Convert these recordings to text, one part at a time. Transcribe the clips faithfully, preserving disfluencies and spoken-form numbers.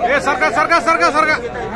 ए सरकार सरकार सरकार सरकार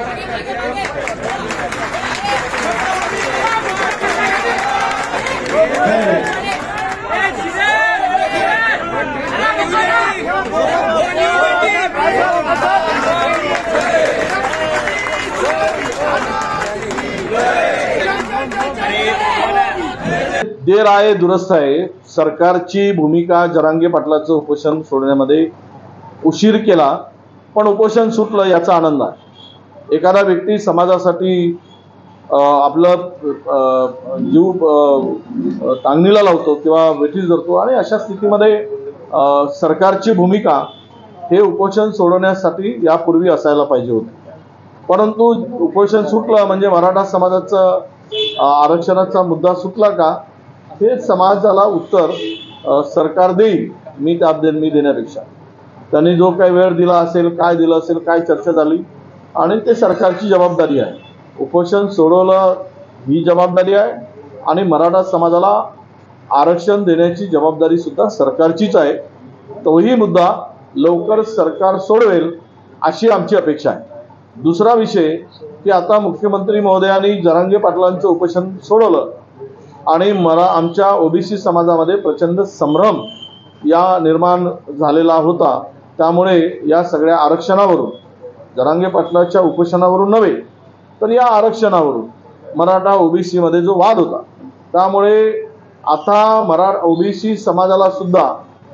देर आहे दुरुस्त आहे. सरकारची भूमिका जरांगे पाटलाचं उपोषण सोडण्यामध्ये उशीर केला, पण उपोषण सुटलं याचा आनंद आहे. एखादा व्यक्ती समाजासाठी आपलं जीव टांगणीला लावतो किंवा वेठीस धरतो आणि अशा स्थितीमध्ये सरकारची भूमिका हे उपोषण सोडवण्यासाठी यापूर्वी असायला पाहिजे होती. परंतु उपोषण सुटलं म्हणजे मराठा समाजाचं आरक्षणाचा मुद्दा सुटला का हे समाजाला उत्तर सरकार देईल. मी त्यात देईन मी देण्यापेक्षा त्यांनी जो काही वेळ दिला असेल, काय दिलं असेल, काय चर्चा झाली आणि ते सरकारची जबाबदारी आहे. उपोषण सोडवलं ही जबाबदारी आहे आणि मराठा समाजाला आरक्षण देण्याची जबाबदारी सुद्धा सरकारचीच आहे. तोही मुद्दा लवकर सरकार सोडवेल अशी आमची अपेक्षा आहे. दुसरा विषय की आता मुख्यमंत्री महोदयांनी जरांगे पाटलांचं उपोषण सोडवलं आणि मरा आमच्या ओबीसी समाजामध्ये प्रचंड संभ्रम या निर्माण झालेला होता. त्यामुळे या सगळ्या आरक्षणावरून, जरांगे पाटलाच्या उपोषणावरून नव्हे तर या आरक्षणावरून मराठा ओबीसी मध्ये जो वाद होता, त्यामुळे आता मरा ओबीसी समाजाला सुद्धा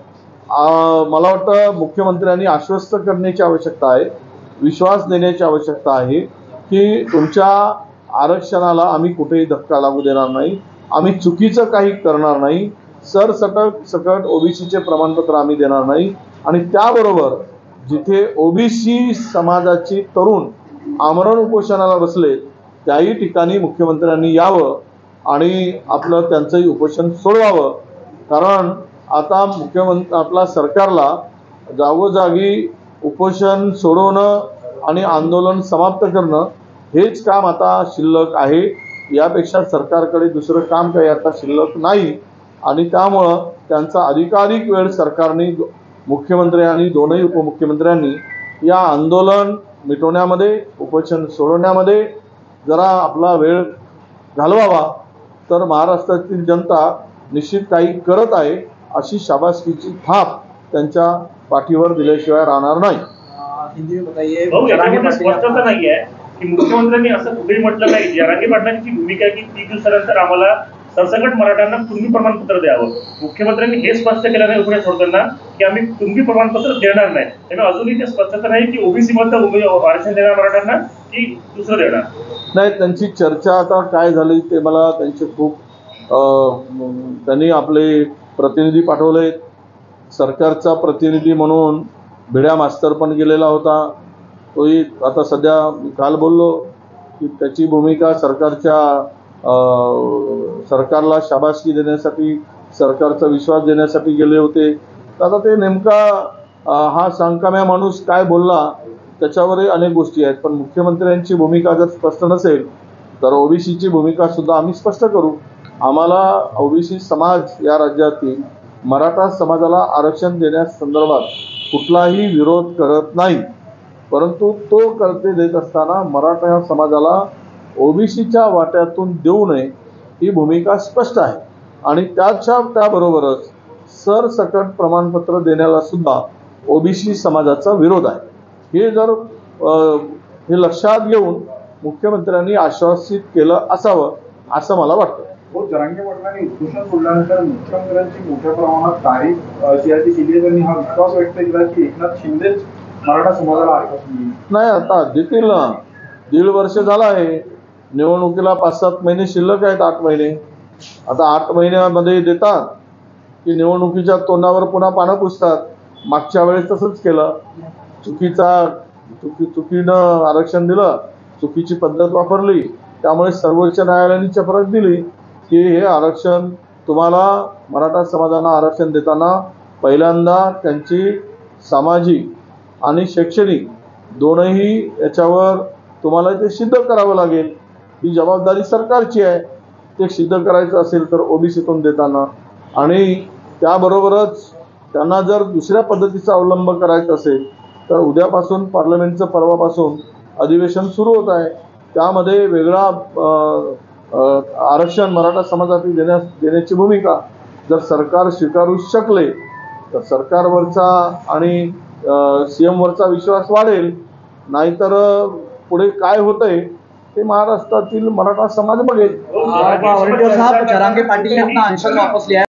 मला वाटतं मुख्यमंत्र्यांनी आश्वस्त करण्याची आवश्यकता आहे, विश्वास देण्याची आवश्यकता आहे की तुमच्या आरक्षणाला आम्ही कुठेही धक्का लागू देणार नाही, आम्ही चुकीचं काही करणार नाही, सरसकट सकट ओबीसीचे प्रमाणपत्र आम्ही देणार नाही. आणि त्याबरोबर जिथे ओबीसी समाजाची तरुण आमरण उपोषणाला बसले त्याही ठिकाणी मुख्यमंत्र्यांनी यावं आणि आपलं त्यांचंही उपोषण सोडवावं. कारण आता मुख्यमंत्री आपला सरकारला जागोजागी उपोषण सोडवणं आणि आंदोलन समाप्त करणं हेच काम आता शिल्लक आहे. यापेक्षा सरकारकडे दुसरं काम काही आता शिल्लक नाही आणि त्यामुळं त्यांचा अधिकाधिक वेळ सरकारने, मुख्यमंत्री आणि दोनही उपमुख्यमंत्र्यांनी या आंदोलन मिटवण्यामध्ये, उपोषण सोडवण्यामध्ये जरा आपला वेळ घालवावा. तर महाराष्ट्रातील जनता निश्चित काही करत आहे अशी शाबासकीची थाप त्यांच्या पाठीवर दिल्याशिवाय राहणार नाही. स्पष्टता नाही आहे की मुख्यमंत्र्यांनी असं कुठेही म्हटलं नाही. जरांगे पाटलांची भूमिका आहे की तीस दिवसानंतर आम्हाला सरसकट मराठ्यांना कुणबी प्रमाणपत्र द्यावं. मुख्यमंत्र्यांनी हे स्पष्ट केलं नाही उपोषण सोडताना की आम्ही कुणबी प्रमाणपत्र देणार नाही. त्यामुळे अजूनही ते स्पष्टता नाही की ओबीसी मध्ये आरक्षण देणार मराठ्यांना की दुसरं देणार नाही. त्यांची चर्चा आता काय झाली ते मला त्यांचे खूप त्यांनी आपले प्रतिनिधी पाठवले. सरकारचा प्रतिनिधी म्हणून भिड्या मास्तर पण गेलेला होता. तोही आता सध्या काल बोललो की त्याची भूमिका सरकारच्या सरकारला शाबासकी देण्यासाठी, सरकारचा विश्वास देण्यासाठी गेले होते. आता ते नेमका हा सांगकाम्या माणूस काय बोलला त्याच्यावरही अनेक गोष्टी आहेत. पण मुख्यमंत्र्यांची भूमिका जर स्पष्ट नसेल तर ओबीसीची भूमिका सुद्धा आम्ही स्पष्ट करू. आम्हाला ओबीसी समाज या राज्यातील मराठा समाजाला आरक्षण देण्यासंदर्भात कुठलाही विरोध करत नाही, परंतु तो करते देत असताना मराठा समाजाला ओबीसीच्या वाट्यातून देऊ नये ही भूमिका स्पष्ट आहे. आणि त्याच्या त्याबरोबरच सरसकट प्रमाणपत्र देण्याला सुद्धा ओबीसी समाजाचा विरोध आहे. हे जर हे लक्षात घेऊन मुख्यमंत्र्यांनी आश्वासित केलं असावं असं मला वाटतं. जरांगे पाटलांनी उपोषण सोडल्यानंतर मुख्यमंत्र्यांची मोठ्या प्रमाणात तारीफ सियाची केली आहे. त्यांनी हा विश्वास व्यक्त केला की एकनाथ शिंदेच मराठा समाजाला आरक्षण देईल. नाही, आता देतील ना. दीड वर्ष झालं आहे निवडणुकीला, पाच सात महिने शिल्लक आहेत, आठ महिने. आता आठ महिन्यामध्ये देतात की निवडणुकीच्या तोंडावर पुन्हा पानं पुसतात. मागच्या वेळेस तसंच केलं. चुकीचा चुकी चुकीनं आरक्षण दिलं, चुकीची पद्धत वापरली, त्यामुळे सर्वोच्च न्यायालयाने चपराक दिली की हे आरक्षण तुम्हाला मराठा समाजाला आरक्षण देताना पहिल्यांदा त्यांची सामाजिक आणि शैक्षणिक दोनही याच्यावर तुम्हाला ते सिद्ध करावं लागेल. ही जबाबदारी सरकारची आहे. ते सिद्ध करायचं असेल तर ओबीसीतून देताना, आणि त्याबरोबरच त्यांना जर दुसऱ्या पद्धतीचा अवलंब करायचा असेल तर उद्यापासून पार्लमेंटचं परवापासून अधिवेशन सुरू होत आहे. त्यामध्ये वेगळा अ, अ, आरक्षण मराठा समाजातील देण्यास देण्याची भूमिका जर सरकार स्वीकारू शकले तर सरकारवरचा आणि सीएम वरचा विश्वास वाढेल. नाहीतर पुढे काय होतंय ते महाराष्ट्रातील मराठा समाज बघेल. वडेट्टीवार साहब, जरांगे पाटिल ने अपना आंसर वापस लिया है।